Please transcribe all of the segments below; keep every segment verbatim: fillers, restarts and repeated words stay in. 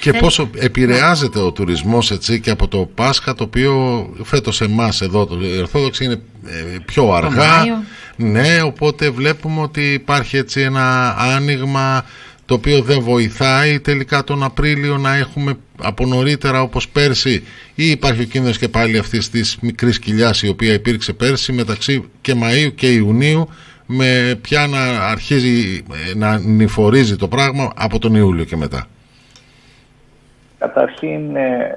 Και Θέλει... πόσο επηρεάζεται ο τουρισμός έτσι και από το Πάσχα, το οποίο φέτος εμάς εδώ το Ορθόδοξο είναι πιο αργά. Ναι, οπότε βλέπουμε ότι υπάρχει έτσι ένα άνοιγμα το οποίο δεν βοηθάει τελικά τον Απρίλιο να έχουμε από νωρίτερα όπως πέρσι, ή υπάρχει ο κίνδυνος και πάλι αυτής της μικρής κοιλιάς η οποία υπήρξε πέρσι μεταξύ και Μαΐου και Ιουνίου, με πια να αρχίζει να νηφορίζει το πράγμα από τον Ιούλιο και μετά? Καταρχήν ε,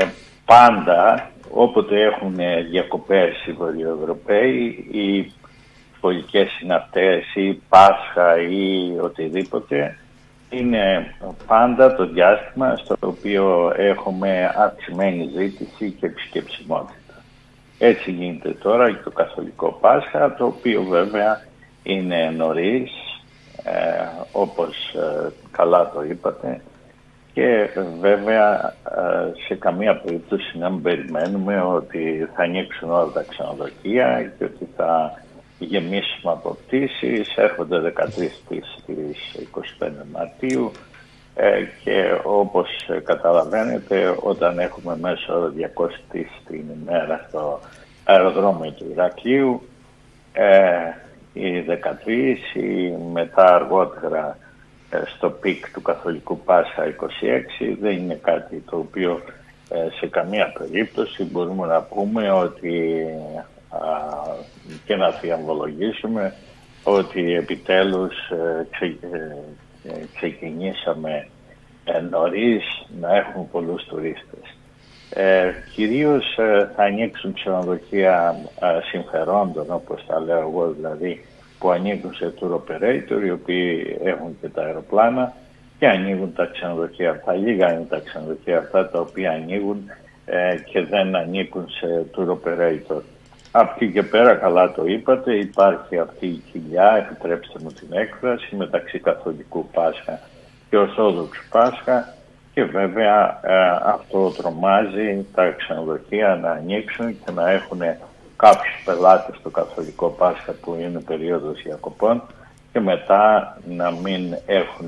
πάντα όποτε έχουν διακοπές οι Βορειοευρωπαίοι, οι πολιτικές συναυτές ή Πάσχα ή οτιδήποτε, είναι πάντα το διάστημα στο οποίο έχουμε αυξημένη ζήτηση και επισκεψιμότητα. Έτσι γίνεται τώρα και το Καθολικό Πάσχα, το οποίο βέβαια είναι νωρίς, ε, όπως ε, καλά το είπατε, και βέβαια ε, σε καμία περίπτωση να μην περιμένουμε ότι θα ανοίξουν όλα τα ξενοδοχεία και ότι θα γεμίσουμε από πτήσεις. Έρχονται δεκατρείς πτήσεις είκοσι πέντε Μαρτίου ε, και όπως καταλαβαίνετε, όταν έχουμε μέσω όρο διακόσιες πτήσεις την ημέρα στο αεροδρόμιο του Ηρακλείου, ε, οι δεκατρείς ή μετά αργότερα ε, στο πικ του Καθολικού Πάσχα είκοσι έξι, δεν είναι κάτι το οποίο ε, σε καμία περίπτωση μπορούμε να πούμε ότι α, και να θριαμβολογήσουμε ότι επιτέλους ε, ξε, ε, ξεκινήσαμε ε, νωρίς να έχουμε πολλούς τουρίστες. Ε, κυρίως ε, θα ανοίξουν ξενοδοχεία ε, συμφερόντων, όπως τα λέω εγώ, δηλαδή που ανοίγουν σε tour operator, οι οποίοι έχουν και τα αεροπλάνα και ανοίγουν τα ξενοδοχεία αυτά. Λίγα είναι τα ξενοδοχεία αυτά τα οποία ανοίγουν ε, και δεν ανήκουν σε tour operator. Από εκεί και πέρα, καλά το είπατε, υπάρχει αυτή η κοιλιά, επιτρέψτε μου την έκφραση, μεταξύ Καθολικού Πάσχα και Ορθόδοξου Πάσχα, και βέβαια ε, αυτό τρομάζει τα ξενοδοχεία να ανοίξουν και να έχουν κάποιους πελάτες στο Καθολικό Πάσχα που είναι περίοδος διακοπών και μετά να μην έχουν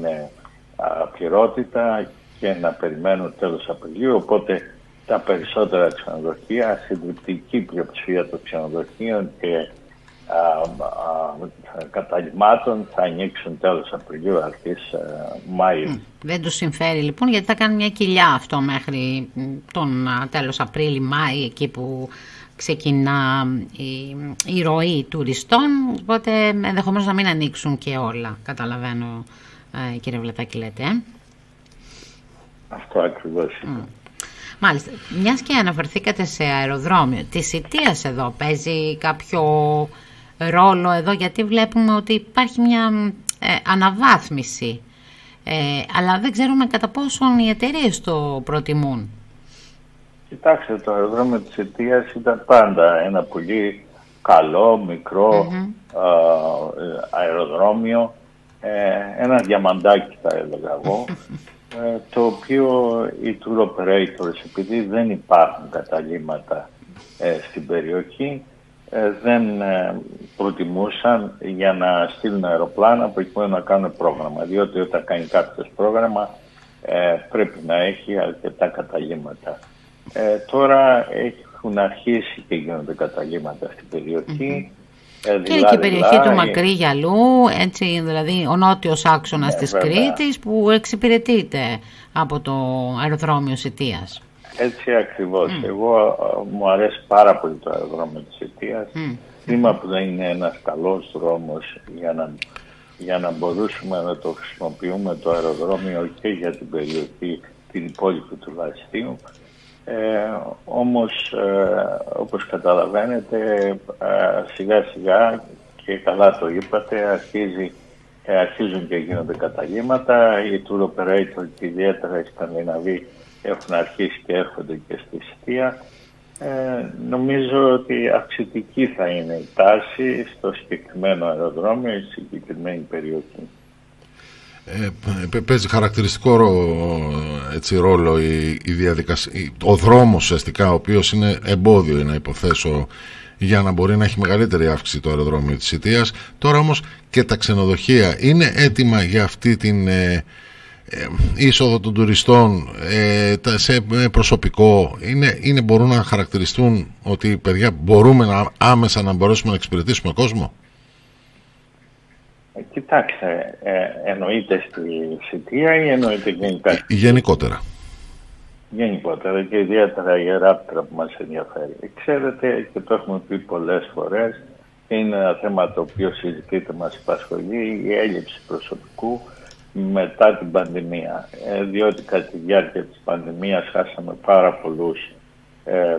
πληρότητα και να περιμένουν τέλος Απριλίου. Οπότε τα περισσότερα ξενοδοχεία, συντριπτική πλειοψηφία των ξενοδοχείων και α, α, καταλυμάτων θα ανοίξουν τέλος Απριλίου, αρχής Μάιου. Δεν τους συμφέρει λοιπόν, γιατί θα κάνουν μια κοιλιά αυτό μέχρι τον τέλος Απρίλη-Μάη, εκεί που ξεκινά η, η ροή τουριστών, οπότε ενδεχομένως να μην ανοίξουν και όλα. Καταλαβαίνω, ε, κύριε Βλετάκη, λέτε. Ε? Αυτό ακριβώς είναι. Mm. Μάλιστα. Μιας και αναφερθήκατε σε αεροδρόμιο, της Ιττίας εδώ παίζει κάποιο ρόλο εδώ, γιατί βλέπουμε ότι υπάρχει μια ε, αναβάθμιση, ε, αλλά δεν ξέρουμε κατά πόσον οι εταιρείες το προτιμούν. Κοιτάξτε, το αεροδρόμιο της Ιττίας ήταν πάντα ένα πολύ καλό, μικρό mm-hmm. α, αεροδρόμιο, ε, ένα διαμαντάκι θα έλεγα εγώ, ε, το οποίο οι tour operators, επειδή δεν υπάρχουν καταλύματα ε, στην περιοχή, ε, δεν ε, προτιμούσαν για να στείλουν αεροπλάνα προκειμένου να κάνουν πρόγραμμα, διότι όταν κάνει κάποιος πρόγραμμα ε, πρέπει να έχει αρκετά καταλύματα. Ε, τώρα έχουν αρχίσει και γίνονται καταλύματα στην περιοχή. Mm-hmm. Ε, και και η περιοχή του Μακρύ Γυαλού, έτσι, δηλαδή ο νότιος άξονας ναι, της βέβαια. Κρήτης, που εξυπηρετείται από το αεροδρόμιο Ιττίας. Έτσι ακριβώς. Mm. Εγώ α, μου αρέσει πάρα πολύ το αεροδρόμιο της Ιττίας. Mm. Κρίμα που δεν είναι ένας καλός δρόμος για να, για να μπορούσαμε να το χρησιμοποιούμε το αεροδρόμιο και για την περιοχή, την υπόλοιπη του Λαστίου. Ε, όμως ε, όπως καταλαβαίνετε ε, σιγά σιγά, και καλά το είπατε, αρχίζει, ε, αρχίζουν και γίνονται καταλύματα. Οι tour operator και ιδιαίτερα οι Σκανδιναβοί έχουν αρχίσει και έρχονται και στη Ιττία. Ε, νομίζω ότι αυξητική θα είναι η τάση στο συγκεκριμένο αεροδρόμιο, στη συγκεκριμένη περιοχή. Ε, παίζει χαρακτηριστικό έτσι, ρόλο η, η διαδικασία, ο δρόμος ουσιαστικά, ο οποίος είναι εμπόδιο, να υποθέσω, για να μπορεί να έχει μεγαλύτερη αύξηση το αεροδρόμιο της Ιττίας. Τώρα όμως και τα ξενοδοχεία είναι έτοιμα για αυτή την ε, ε, είσοδο των τουριστών ε, σε προσωπικό είναι, είναι, μπορούν να χαρακτηριστούν ότι παιδιά μπορούμε να, άμεσα να μπορέσουμε να εξυπηρετήσουμε κόσμο? Ε, κοιτάξτε, ε, εννοείται στη Σιτία ή εννοείται γενικά? Γενικότερα. Γενικότερα και ιδιαίτερα η Ιεράπετρα που μας ενδιαφέρει. Ξέρετε, και το έχουμε πει πολλές φορές, είναι ένα θέμα το οποίο συζητείται, μας απασχολεί, η έλλειψη προσωπικού μετά την πανδημία. Ε, διότι κατά τη διάρκεια της πανδημίας χάσαμε πάρα πολλούς ε,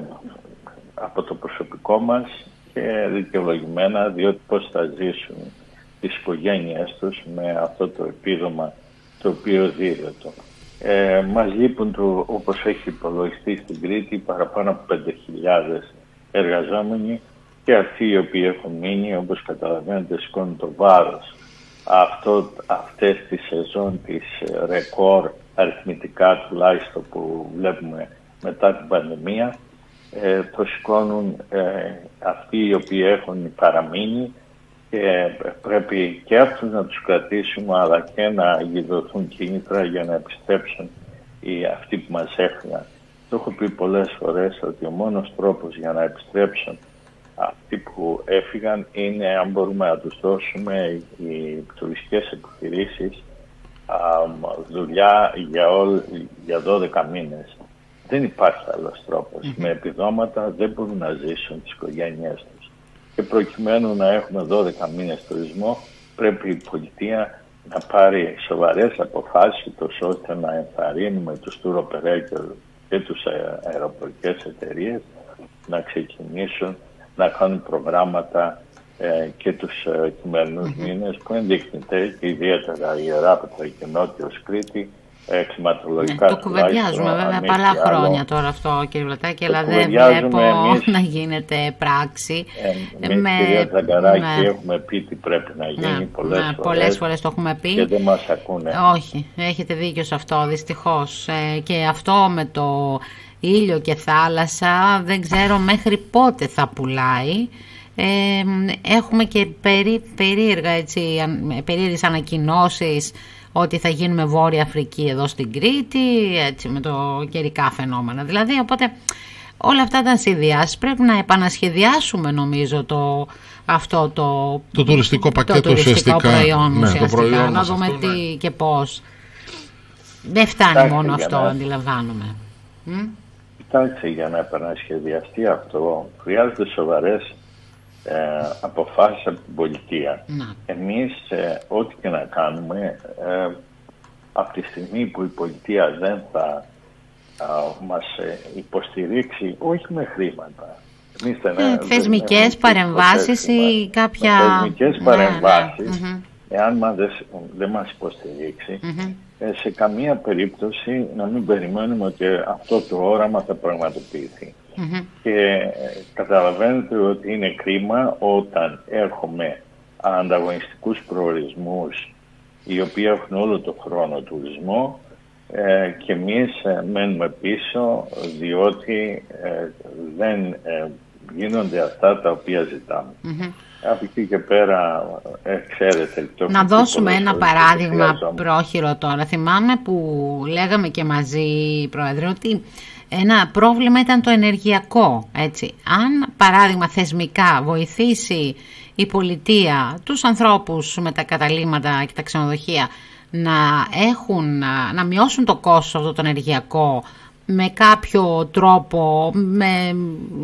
από το προσωπικό μας και δικαιολογημένα, διότι πώς θα ζήσουν τις οικογένειές τους με αυτό το επίδομα το οποίο δίδεται. Ε, μας λείπουν, το, όπως έχει υπολογιστεί στην Κρήτη, παραπάνω από πέντε χιλιάδες εργαζόμενοι και αυτοί οι οποίοι έχουν μείνει, όπως καταλαβαίνετε, σηκώνουν το βάρος αυτό, αυτές τις σεζόν της ρεκόρ αριθμητικά τουλάχιστον που βλέπουμε μετά την πανδημία, ε, το σηκώνουν ε, αυτοί οι οποίοι έχουν παραμείνει και πρέπει και αυτούς να τους κρατήσουμε αλλά και να γιδωθούν κίνητρα για να επιστρέψουν οι, αυτοί που μας έφυγαν. Το έχω πει πολλές φορές ότι ο μόνος τρόπος για να επιστρέψουν αυτοί που έφυγαν είναι αν μπορούμε να τους δώσουμε οι τουριστικές επιχειρήσεις α, δουλειά για, όλ, για δώδεκα μήνες. Δεν υπάρχει άλλος τρόπος. Mm-hmm. Με επιδόματα δεν μπορούν να ζήσουν τις οικογένειές τους. Και προκειμένου να έχουμε δώδεκα μήνες τουρισμό, πρέπει η πολιτεία να πάρει σοβαρές αποφάσεις ώστε να ενθαρρύνουμε τους tour operators και τους αεροπορικές εταιρείες να ξεκινήσουν να κάνουν προγράμματα ε, και τους ε, κειμερινούς mm-hmm. μήνες που ενδείκνυται και ιδιαίτερα η Ιεράπετρα και Νότιος Κρήτη εξηματολογικά. Ναι, το κουβεντιάζουμε βέβαια πολλά χρόνια άλλο. Τώρα αυτό, κύριε Βλατάκη, αλλά δεν βλέπω εμείς, να γίνεται πράξη. Ε, εμείς, με, κυρία Ζαγκαράκη, με... έχουμε πει τι πρέπει να γίνει ναι, πολλές, ναι, φορές, πολλές φορές το έχουμε πει και δεν μας ακούνε. Όχι, έχετε δίκιο σε αυτό, δυστυχώς. Ε, και αυτό με το ήλιο και θάλασσα δεν ξέρω μέχρι πότε θα πουλάει. Ε, έχουμε και περί, περίεργα, έτσι, περίεργες ανακοινώσεις ότι θα γίνουμε Βόρεια Αφρική εδώ στην Κρήτη, έτσι, με το καιρικά φαινόμενα. Δηλαδή, οπότε όλα αυτά τα συνδυάσεις πρέπει να επανασχεδιάσουμε, νομίζω, το, αυτό το, το τουριστικό πακέτο, το τουριστικό προϊόν, ναι, ουσιαστικά, το προϊόν να δούμε αυτό, τι ναι. και πώς. Δεν φτάνει Κοιτάξτε, μόνο αυτό, να... αντιλαμβάνομαι. Κοιτάξτε, για να επανασχεδιαστεί αυτό, χρειάζονται σοβαρές Ε, αποφάσεις από την πολιτεία. Να. Εμείς ε, ό,τι και να κάνουμε ε, από τη στιγμή που η πολιτεία δεν θα ε, μας ε, υποστηρίξει, όχι με χρήματα. Εμείς δεν, ε, δεν, θεσμικές δεν παρεμβάσεις ή κάποια... Με θεσμικές ναι, παρεμβάσεις, ναι. εάν μας δεν, δεν μας υποστηρίξει, mm-hmm. ε, σε καμία περίπτωση να μην περιμένουμε ότι αυτό το όραμα θα πραγματοποιηθεί. Mm-hmm. Και καταλαβαίνετε ότι είναι κρίμα όταν έχουμε ανταγωνιστικούς προορισμούς οι οποίοι έχουν όλο το χρόνο τουρισμό ε, και εμείς ε, μένουμε πίσω διότι ε, δεν ε, γίνονται αυτά τα οποία ζητάμε. Mm-hmm. Από εκεί και πέρα, ε, ξέρετε... Το να δώσουμε ένα παράδειγμα πρόχειρο τώρα. Θυμάμαι που λέγαμε και μαζί, Πρόεδρε, ότι ένα πρόβλημα ήταν το ενεργειακό, έτσι. Αν, παράδειγμα, θεσμικά βοηθήσει η πολιτεία τους ανθρώπους με τα καταλύματα και τα ξενοδοχεία να, έχουν, να μειώσουν το κόστος αυτό το ενεργειακό με κάποιο τρόπο, με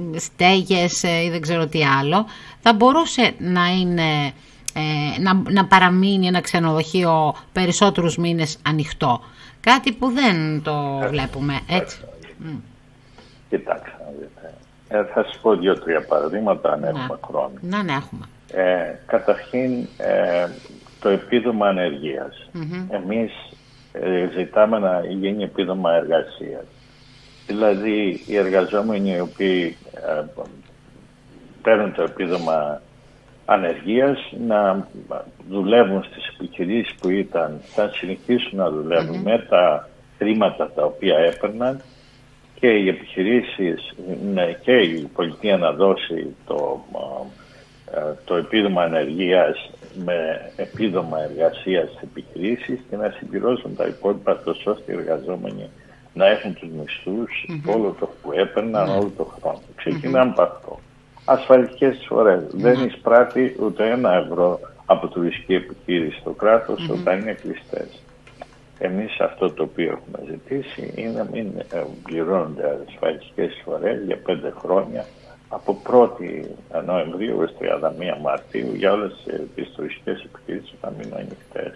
στέγες ή δεν ξέρω τι άλλο, θα μπορούσε να είναι... Ε, να, να παραμείνει ένα ξενοδοχείο περισσότερους μήνες ανοιχτό. Κάτι που δεν το βλέπουμε, έτσι. Mm. Κοιτάξτε, ε, θα σας πω δύο-τρία παραδείγματα αν ναι. έχουμε χρόνο. Ναι, ναι, έχουμε. Ε, καταρχήν, ε, το επίδομα ανεργίας. Mm-hmm. Εμείς ε, ζητάμε να γίνει επίδομα εργασίας. Δηλαδή, οι εργαζόμενοι οι οποίοι ε, παίρνουν το επίδομα ανεργίας να δουλεύουν στις επιχειρήσεις που ήταν, θα συνεχίσουν να δουλεύουν mm-hmm. με τα χρήματα τα οποία έπαιρναν και οι επιχειρήσεις ναι, και η πολιτεία να δώσει το το επίδομα ανεργίας με επίδομα εργασίας στις επιχειρήσεις και να συμπληρώσουν τα υπόλοιπα τόσο ώστε οι εργαζόμενοι να έχουν τους μισθούς mm-hmm. όλο το που έπαιρναν mm-hmm. όλο το χρόνο. Ξεκινάμε από mm-hmm. αυτό. Ασφαλιστικές εισφορές. Mm-hmm. Δεν εισπράττει ούτε ένα ευρώ από τουριστική επιχείρηση στο κράτος mm-hmm. όταν είναι κλειστές. Εμείς αυτό το οποίο έχουμε ζητήσει είναι να μην πληρώνονται ασφαλιστικές εισφορές για πέντε χρόνια από πρώτη Νοεμβρίου έως τριάντα μία Μαρτίου για όλες τις τουριστικές επιχειρήσεις να μείνουν ανοιχτές.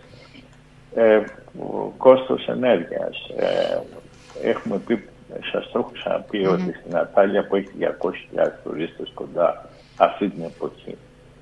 Ε, κόστος ενέργειας. Ε, έχουμε πει, σας το έχω ξαναπεί mm-hmm. ότι στην Ατάλια που έχει διακόσιες χιλιάδες τουρίστες κοντά αυτή την εποχή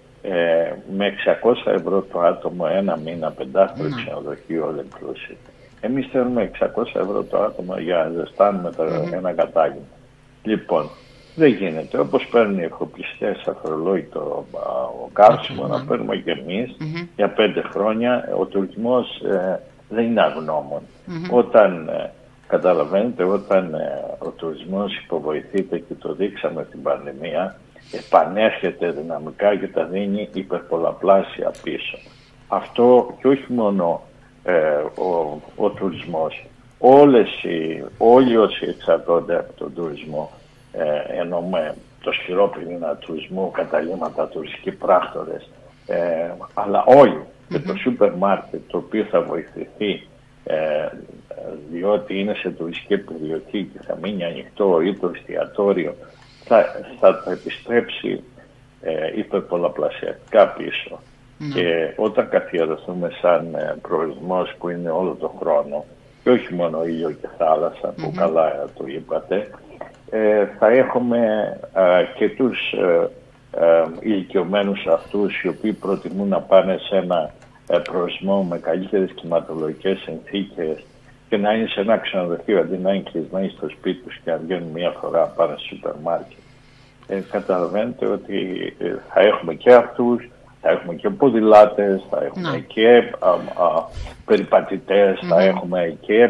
ε, με εξακόσια ευρώ το άτομο ένα μήνα πεντάστερο mm-hmm. ξενοδοχείο all inclusive. Εμείς θέλουμε εξακόσια ευρώ το άτομο για να ζεστάνουμε mm-hmm. ένα κατάγημα. Λοιπόν, δεν γίνεται. Όπως παίρνουν οι εφοπλιστές αφορολόγητο καύσιμο, mm-hmm. να παίρνουμε και εμείς mm-hmm. για πέντε χρόνια. Ο τουρισμός ε, δεν είναι αγνώμων. Mm-hmm. Όταν, ε, καταλαβαίνετε, όταν ε, ο τουρισμός υποβοηθείται και το δείξαμε στην πανδημία, επανέρχεται δυναμικά και τα δίνει υπερπολαπλάσια πίσω. Αυτό και όχι μόνο ε, ο, ο τουρισμός. Όλες οι, όλοι όσοι εξαρτώνται από τον τουρισμό, Ε, εννοούμε το σκληρό πυρήνα τουρισμού, καταλήμματα, τουριστικοί πράκτορες, ε, αλλά όλοι mm-hmm. και το σούπερ μάρκετ το οποίο θα βοηθηθεί ε, διότι είναι σε τουριστική περιοχή και θα μείνει ανοιχτό ή το εστιατόριο θα, θα τα επιστρέψει ε, υπερπολαπλασιατικά πίσω mm-hmm. και όταν καθιερωθούμε σαν ε, προορισμός που είναι όλο το χρόνο και όχι μόνο ήλιο και θάλασσα που mm-hmm. καλά το είπατε, Ε, θα έχουμε ε, και τους ε, ε, ηλικιωμένους αυτούς οι οποίοι προτιμούν να πάνε σε ένα ε, προορισμό με καλύτερες κλιματολογικές συνθήκες και να είναι σε ένα ξενοδοχείο αντί να είναι κλεισμένοι στο σπίτι τους και να βγαίνουν μία φορά πάνε στο σούπερ μάρκετ. Ε, καταλαβαίνετε ότι ε, θα έχουμε και αυτούς, θα έχουμε και ποδηλάτες, θα έχουμε no. και α, α, περιπατητές, mm-hmm. θα έχουμε και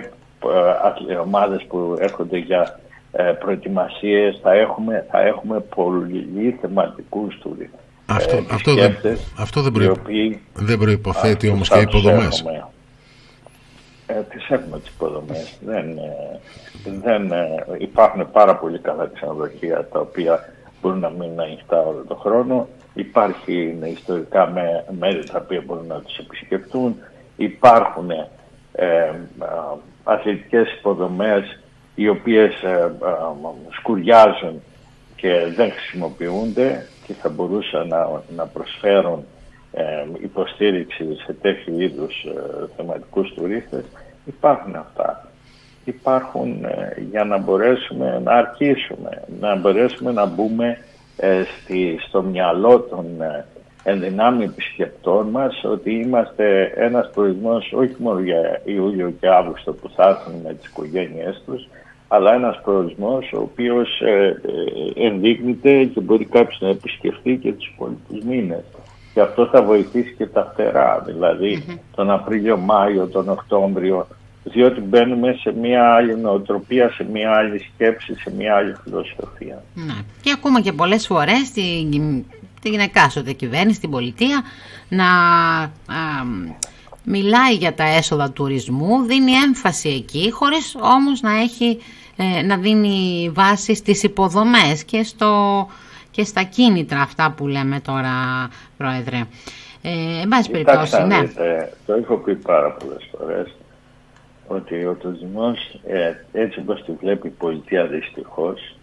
ε, ομάδες που έρχονται για Ε, προετοιμασίες, θα έχουμε, θα έχουμε πολλοί θεματικούς τουρίστες. Αυτό, ε, αυτό, δεν, αυτό δεν, προϋ... οποίοι, δεν προϋποθέτει α, όμως και υποδομές. Ε, τις έχουμε τις υποδομές. δεν, ε, δεν, ε, υπάρχουν πάρα πολύ καλά ξενοδοχεία τα οποία μπορούν να μείνουν ανοιχτά όλο τον χρόνο. Υπάρχει ιστορικά με, μέρη τα οποία μπορούν να τους επισκεφτούν. Υπάρχουν ε, ε, αθλητικές υποδομές οι οποίες ε, ε, σκουριάζουν και δεν χρησιμοποιούνται και θα μπορούσαν να, να προσφέρουν ε, υποστήριξη σε τέτοιου είδους ε, θεματικούς τουρίστες. Υπάρχουν αυτά. Υπάρχουν ε, για να μπορέσουμε να αρχίσουμε, να μπορέσουμε να μπούμε ε, στη, στο μυαλό των ε, ενδυνάμει επισκεπτών μας ότι είμαστε ένας προορισμός όχι μόνο για Ιούλιο και Αύγουστο που θα έρθουν με τις οικογένειές τους, αλλά ένας προορισμός ο οποίος ε, ε, ενδείκνυται και μπορεί κάποιος να επισκεφτεί και τους υπόλοιπους μήνες. Και αυτό θα βοηθήσει και τα φτερά, δηλαδή mm-hmm. τον Απρίλιο, Μάιο, τον Οκτώβριο, διότι μπαίνουμε σε μια άλλη νοοτροπία, σε μια άλλη σκέψη, σε μια άλλη φιλοσοφία. Να. Και ακούμε και πολλές φορές την, την εκάστοτε κυβέρνηση, την πολιτεία, να α, μιλάει για τα έσοδα τουρισμού, δίνει έμφαση εκεί, χωρίς όμως να έχει... να δίνει βάση στις υποδομές και, στο, και στα κίνητρα αυτά που λέμε τώρα, Πρόεδρε. Ε, εν πάση περιπτώσει, ναι. Το έχω πει πάρα πολλές φορές ότι ο τουρισμός, ε, έτσι όπως τη βλέπει η πολιτεία δυστυχώς,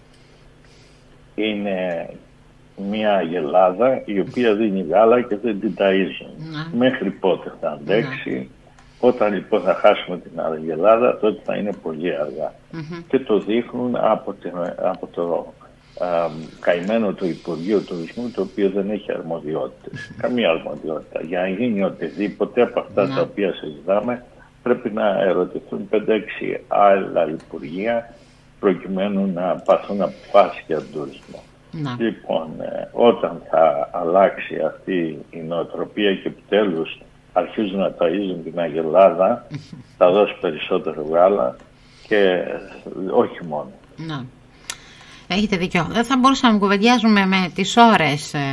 είναι μια αγελάδα η οποία δίνει γάλα και δεν την ταΐζουν. Ναι. Μέχρι πότε θα αντέξει. Ναι. Όταν λοιπόν θα χάσουμε την αγελάδα, τότε θα είναι πολύ αργά. Mm-hmm. Και το δείχνουν από, την, από το α, καημένο του Υπουργείου Τουρισμού, το οποίο δεν έχει αρμοδιότητες. Καμία αρμοδιότητα. Για να γίνει οτιδήποτε από αυτά mm-hmm. τα οποία συζητάμε, πρέπει να ερωτηθούν πέντε έξι άλλα υπουργεία, προκειμένου να πάρθουν αποφάσεις για τον τουρισμό. Mm-hmm. Λοιπόν, ε, όταν θα αλλάξει αυτή η νοοτροπία και επιτέλους αρχίζουν να ταΐζουν την αγελάδα, θα δώσει περισσότερο γάλα και όχι μόνο. Να. Έχετε δίκιο. Δεν θα μπορούσαμε να κουβεντιάζουμε με τις ώρες, ε,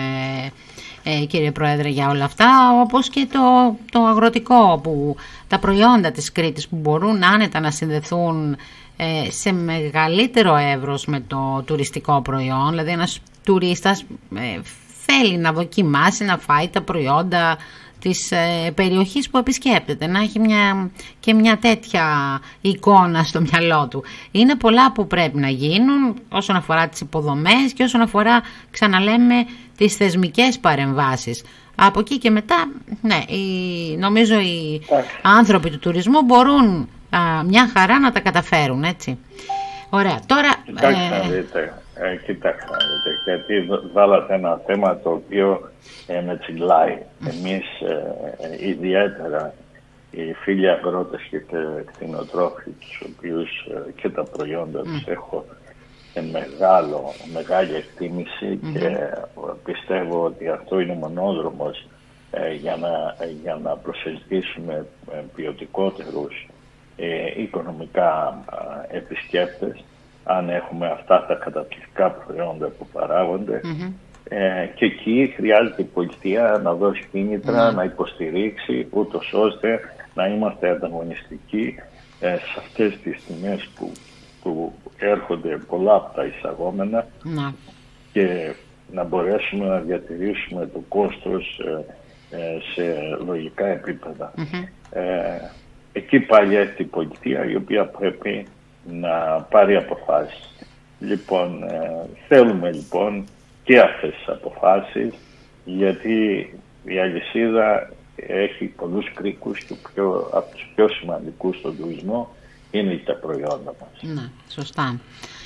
ε, κύριε Πρόεδρε, για όλα αυτά, όπως και το, το αγροτικό, που τα προϊόντα της Κρήτης που μπορούν άνετα να συνδεθούν ε, σε μεγαλύτερο εύρος με το τουριστικό προϊόν. Δηλαδή ένας τουρίστας ε, θέλει να δοκιμάσει, να φάει τα προϊόντα της ε, περιοχής που επισκέπτεται, να έχει μια, και μια τέτοια εικόνα στο μυαλό του. Είναι πολλά που πρέπει να γίνουν όσον αφορά τις υποδομές και όσον αφορά, ξαναλέμε, τις θεσμικές παρεμβάσεις. Από εκεί και μετά, ναι, οι, νομίζω οι άνθρωποι του τουρισμού μπορούν α, μια χαρά να τα καταφέρουν, έτσι. Ωραία, τώρα... Κοιτάξτε να δείτε, ε, κοιτάξτε να δείτε, γιατί βάλατε ένα θέμα το οποίο ε, με τσιγκλάει. Εμείς ε, ιδιαίτερα οι φίλοι αγρότες και κτηνοτρόφοι, τους οποίους ε, και τα προϊόντα τους έχω σε μεγάλο, μεγάλη εκτίμηση mm-hmm. και πιστεύω ότι αυτό είναι μονόδρομος ε, για, να, για να προσελκύσουμε ε, ποιοτικότερους ε, οικονομικά ε, επισκέπτες, αν έχουμε αυτά τα καταπληκτικά προϊόντα που παράγονται. Mm-hmm. Ε, και εκεί χρειάζεται η πολιτεία να δώσει κίνητρα, mm-hmm. να υποστηρίξει, ούτως ώστε να είμαστε ανταγωνιστικοί ε, σε αυτές τις τιμές που, που έρχονται πολλά από τα εισαγόμενα mm-hmm. και να μπορέσουμε να διατηρήσουμε το κόστος ε, ε, σε λογικά επίπεδα. Mm-hmm. Ε, εκεί πάλι έρχεται η πολιτεία, η οποία πρέπει να πάρει αποφάσεις. Λοιπόν, ε, θέλουμε λοιπόν και αυτές τις αποφάσεις, γιατί η αλυσίδα έχει πολλούς κρίκους και πιο, από τους πιο σημαντικούς στον τουρισμό είναι τα προϊόντα μας. Ναι, σωστά.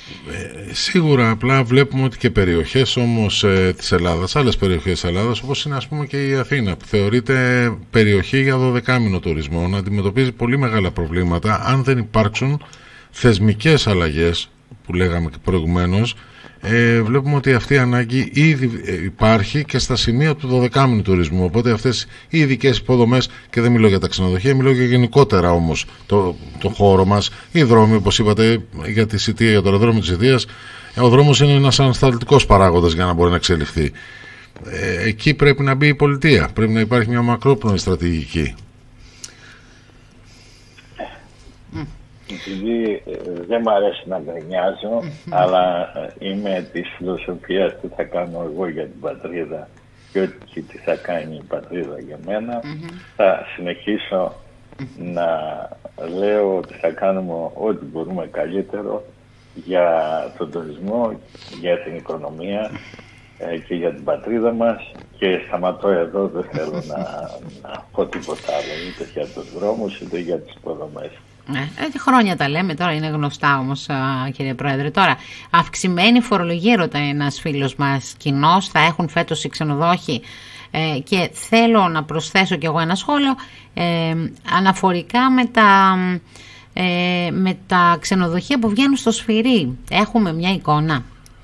Ε, σίγουρα, απλά βλέπουμε ότι και περιοχές όμως ε, της Ελλάδας, άλλες περιοχές της Ελλάδας, όπως είναι ας πούμε και η Αθήνα, που θεωρείται περιοχή για δωδεκάμηνο τουρισμό, να αντιμετωπίζει πολύ μεγάλα προβλήματα αν δεν υπάρξουν θεσμικές αλλαγές που λέγαμε και προηγουμένως. Ε, βλέπουμε ότι αυτή η ανάγκη ήδη υπάρχει και στα σημεία του δωδεκάμηνου τουρισμού, οπότε αυτές οι ειδικές υποδομές, και δεν μιλώ για τα ξενοδοχεία, μιλώ για γενικότερα όμως το, το χώρο μας, οι δρόμοι, όπως είπατε για τη Σιτία, για το αεροδρόμιο της Σιτίας, ο δρόμος είναι ένας ανασταλτικός παράγοντας για να μπορεί να εξελιχθεί. Ε, εκεί πρέπει να μπει η πολιτεία, πρέπει να υπάρχει μια μακρόπνοη στρατηγική. Επειδή ε, δεν μου αρέσει να γκρινιάζω, mm-hmm. αλλά ε, είμαι της φιλοσοφίας τι θα κάνω εγώ για την πατρίδα και ότι τι θα κάνει η πατρίδα για μένα, mm-hmm. θα συνεχίσω mm-hmm. να λέω ότι θα κάνουμε ό,τι μπορούμε καλύτερο για τον τουρισμό, για την οικονομία ε, και για την πατρίδα μας, και σταματώ εδώ, δεν θέλω να, να πω τίποτα άλλο, είτε για τους δρόμους είτε για τις υποδομές. Ε, χρόνια τα λέμε, τώρα είναι γνωστά όμως, κύριε Πρόεδρε. Τώρα, αυξημένη φορολογία, ρωτάει ένας φίλος μας, κοινώς θα έχουν φέτος οι ξενοδόχοι, ε, και θέλω να προσθέσω κι εγώ ένα σχόλιο ε, αναφορικά με τα, ε, με τα ξενοδοχεία που βγαίνουν στο Σφυρί. Έχουμε μια εικόνα?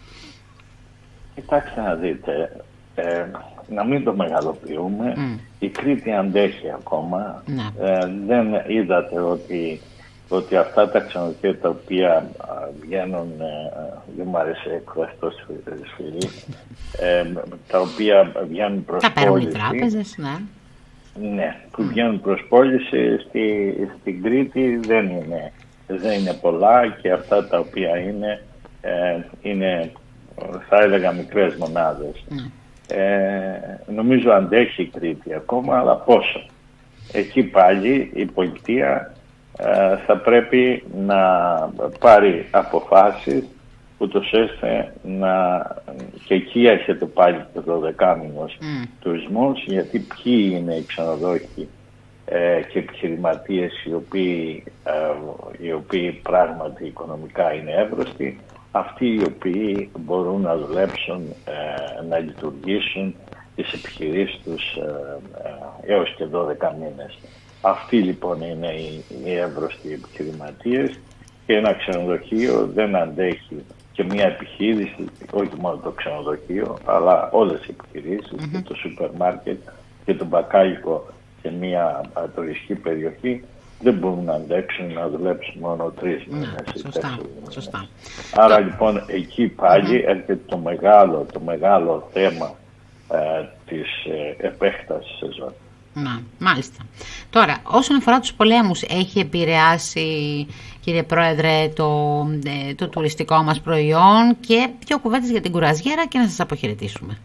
Κοιτάξτε να δείτε, ε, να μην το μεγαλοποιούμε. Mm. Η Κρήτη αντέχει ακόμα. Mm. Ε, δεν είδατε ότι, ότι αυτά τα ξενοδοχεία τα οποία βγαίνουν, ε, δεν μου άρεσε εκφραστό Σφυρί, ε, τα οποία βγαίνουν προς πώληση. Τα τράπεζες, ναι. Ναι, που βγαίνουν προς πώληση στη, στην Κρήτη δεν είναι, δεν είναι πολλά, και αυτά τα οποία είναι, ε, είναι, θα έλεγα, μικρές μονάδες. Mm. Ε, νομίζω αντέχει η Κρήτη ακόμα, αλλά πόσο? Εκεί πάλι η πολιτεία ε, θα πρέπει να πάρει αποφάσεις, ούτως ώστε να, και εκεί έρχεται πάλι το δωδεκάμηνος mm. τουρισμός, γιατί ποιοι είναι οι ξενοδόχοι ε, και επιχειρηματίες οι οποίοι, ε, οι οποίοι πράγματι οικονομικά είναι εύρωστοι, αυτοί οι οποίοι μπορούν να δουλέψουν, ε, να λειτουργήσουν τις επιχειρήσεις τους ε, ε, έως και δώδεκα μήνες. Αυτοί λοιπόν είναι οι, οι εύρωστοι επιχειρηματίες, και ένα ξενοδοχείο δεν αντέχει, και μια επιχείρηση, όχι μόνο το ξενοδοχείο, αλλά όλες οι επιχειρήσεις, mm-hmm. και το σούπερ μάρκετ και το μπακάλικο σε μια τουριστική περιοχή, δεν μπορούν να αντέξουν να δουλέψουν μόνο τρεις μήνες ή σωστά, τέσσερις σωστά. Άρα λοιπόν εκεί πάλι mm-hmm. έρχεται το μεγάλο, το μεγάλο θέμα ε, της ε, επέκτασης σεζόν. Να, μάλιστα. Τώρα, όσον αφορά τους πολέμους, έχει επηρεάσει, κύριε Πρόεδρε, το, ε, το τουριστικό μας προϊόν? Και δύο κουβέντες για την κουραζιέρα και να σας αποχαιρετήσουμε.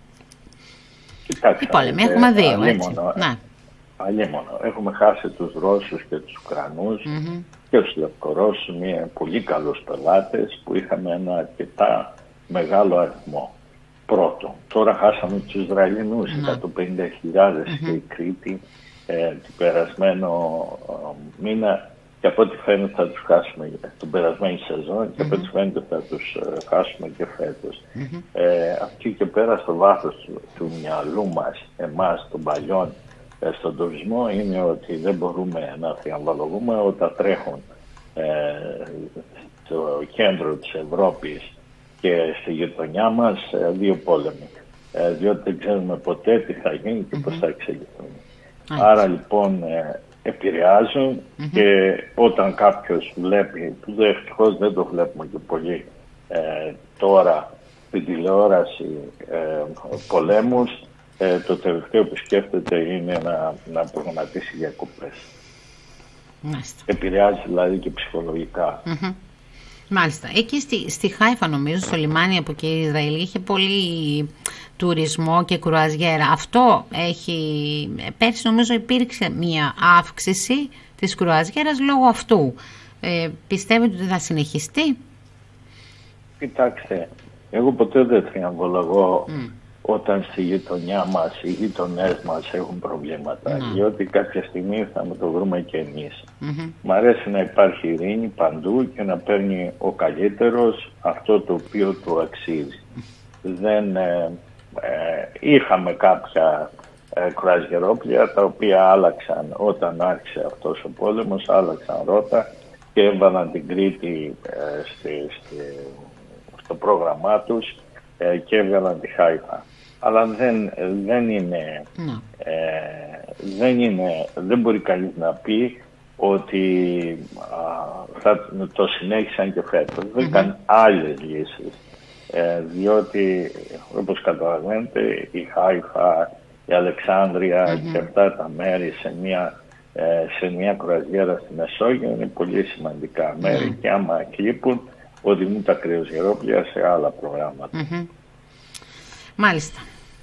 Κοιτάξτε, οι πόλεμοι, έχουμε δύο, αλίμονο, έτσι. Ναι. Αλίμονο. Έχουμε χάσει τους Ρώσους και τους Ουκρανούς mm-hmm. και τους Λευκορώσους, μια πολύ καλούς πελάτες που είχαμε ένα αρκετά μεγάλο αριθμό. Πρώτον, τώρα χάσαμε τους Ισραηλινούς, mm-hmm. εκατόν πενήντα χιλιάδες mm-hmm. και η Κρήτη ε, την περασμένο ε, μήνα, και από ό,τι φαίνεται θα τους χάσουμε την περασμένη σεζόν και mm-hmm. από ό,τι φαίνεται θα τους ε, χάσουμε και φέτος. Mm-hmm. Ε, αυτή και πέρα στο βάθος του, του μυαλού μας, εμάς των παλιών, ε, στον τουρισμό, είναι ότι δεν μπορούμε να θριαμβολογούμε όταν τρέχουν ε, στο κέντρο της Ευρώπης και στη γειτονιά μας ε, δύο πόλεμοι. Ε, διότι δεν ξέρουμε ποτέ τι θα γίνει και mm-hmm. πώς θα εξελιχθούν. Mm-hmm. Άρα λοιπόν ε, επηρεάζουν mm-hmm. και όταν κάποιος βλέπει, που ευτυχώς δεν το βλέπουμε και πολύ ε, τώρα στην τηλεόραση ε, πολέμους, ε, το τελευταίο που σκέφτεται είναι να, να προγραμματίσει διακοπές. Μάλιστα. Επηρεάζει δηλαδή και ψυχολογικά. Mm-hmm. Μάλιστα. Εκεί στη, στη Χάιφα, νομίζω, στο λιμάνι από εκεί η Ισραήλ είχε πολύ τουρισμό και κρουαζιέρα. Αυτό έχει, πέρσι νομίζω υπήρξε μια αύξηση της κρουαζιέρας λόγω αυτού. Ε, πιστεύετε ότι θα συνεχιστεί? Κοιτάξτε, εγώ ποτέ δεν θριαμβολογώ mm. όταν στη γειτονιά μας, οι γειτονές μας έχουν προβλήματα, mm. διότι κάποια στιγμή θα το βρούμε και εμείς. Mm-hmm. Μ' αρέσει να υπάρχει ειρήνη παντού και να παίρνει ο καλύτερος αυτό το οποίο του αξίζει. Mm. Δεν ε, ε, είχαμε κάποια ε, κρουαζιερόπλια τα οποία άλλαξαν όταν άρχισε αυτός ο πόλεμος, άλλαξαν ρότα και έβαλαν την Κρήτη ε, στη, στη, στο πρόγραμμά τους ε, και έβαλαν τη Χάιφα. Αλλά δεν, δεν είναι, no. ε, δεν είναι, δεν μπορεί κανείς να πει ότι α, θα το συνέχισαν και φέτος. Mm-hmm. Βρήκαν άλλες λύσεις, ε, διότι όπως καταλαβαίνετε η Χάιφα, η Αλεξάνδρεια mm-hmm. και αυτά τα μέρη σε μια, ε, σε μια κρουαζιέρα στη Μεσόγειο είναι πολύ σημαντικά μέρη mm-hmm. και άμα κλείπουν οδηγούν τα κρουαζιερόπλια σε άλλα προγράμματα. Mm-hmm. Μάλιστα.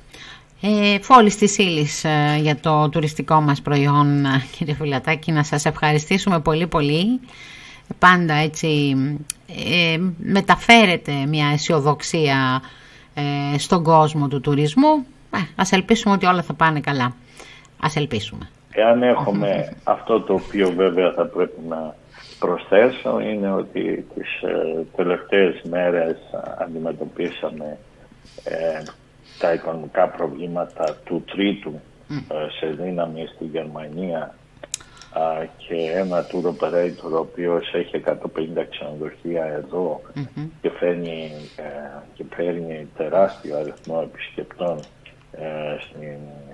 Ε, φόλης της ύλης ε, για το τουριστικό μας προϊόν, κύριε Φυλατάκη, να σας ευχαριστήσουμε πολύ πολύ. Πάντα έτσι ε, μεταφέρετε μια αισιοδοξία ε, στον κόσμο του τουρισμού. Ε, ας ελπίσουμε ότι όλα θα πάνε καλά. Ας ελπίσουμε. Εάν έχουμε αυτό το οποίο βέβαια θα πρέπει να προσθέσω, είναι ότι τις ε, τελευταίες μέρες αντιμετωπίσαμε ε, τα οικονομικά προβλήματα του τρίτου mm. σε δύναμη στη Γερμανία α, και ένα tour operator ο οποίος έχει εκατόν πενήντα ξενοδοχεία εδώ mm-hmm. και, φέρνει, ε, και φέρνει τεράστιο αριθμό επισκεπτών ε, στην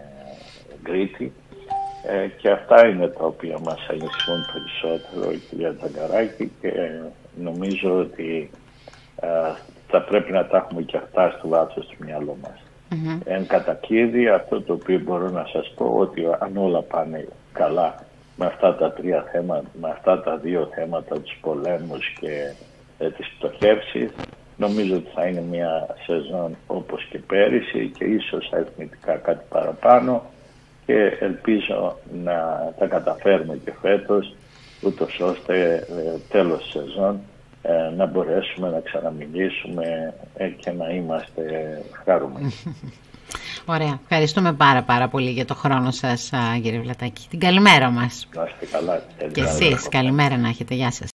ε, Κρήτη ε, και αυτά είναι τα οποία μας ανησυχούν περισσότερο, κυρία Τζαγκαράκη, και νομίζω ότι ε, θα πρέπει να τα έχουμε και αυτά στο βάθος του μυαλού μας. Mm-hmm. Εν κατακήρυ, αυτό το οποίο μπορώ να σας πω, ότι αν όλα πάνε καλά με αυτά τα τρία θέματα, με αυτά τα δύο θέματα, τους πολέμους και ε, τις πτωχεύσεις, νομίζω ότι θα είναι μια σεζόν όπως και πέρυσι και ίσως αριθμητικά κάτι παραπάνω και ελπίζω να τα καταφέρουμε και φέτος, ούτως ώστε ε, τέλος της σεζόν Ε, να μπορέσουμε να ξαναμιλήσουμε ε, και να είμαστε χαρούμενοι. Ωραία. Ευχαριστούμε πάρα πάρα πολύ για το χρόνο σας, κύριε Βλατάκη. Την καλημέρα μας. Να είστε καλά. Και εσείς καλημέρα να έχετε. Γεια σας.